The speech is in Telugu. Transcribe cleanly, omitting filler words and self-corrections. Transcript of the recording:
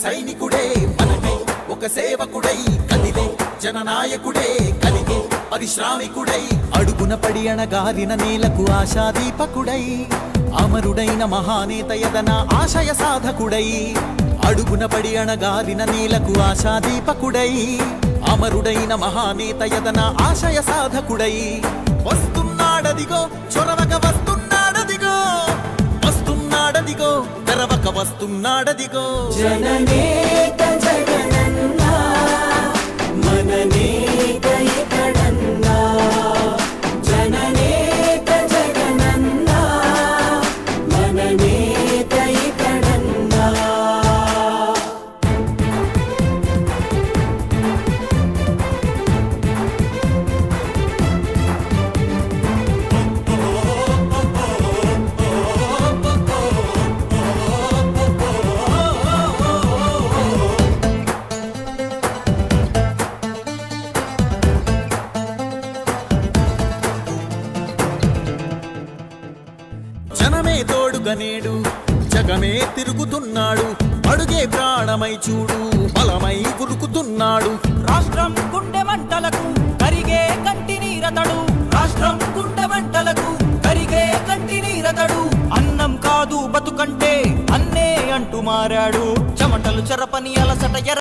సైనికుడే మనకై ఒక సేవకుడై కదిలే జననాయకుడే కలిగే పరిశ్రామికుడై అడుగున పడి అణగారిన నేలకు ఆశాదీపకుడై అమరుడైన మహానేత యదన ఆశయ సాధకుడై అడుగున పడి అణగారిన నేలకు ఆశాదీపకుడై అమరుడైన మహానేత యదన ఆశయ సాధకుడై వస్తున్నాడదిగో చొరవక వస్తున్నాడదిగో వస్తున్నాడదిగో తెరవక వస్తున్నాడదిగో జననేత జగనన్నా మననేత ఇతడన్నా జననేత జగనన్నా మననేత ఇతడన్నా జనమే తోడుగనేడు జగమే తిరుగుతున్నాడు అడుగే ప్రాణమై చూడు బలమై ఉరుకుతున్నాడు రాష్ట్రం గుండె మంటలకు కరిగే కంటి నీరతడు రాష్ట్రం గుండె మంటలకు కరిగే కంటి నీరతడు అన్నం కాదు బతుకంటే అన్నే అంటూ మారాడు చెమటలు చెరపని అలసట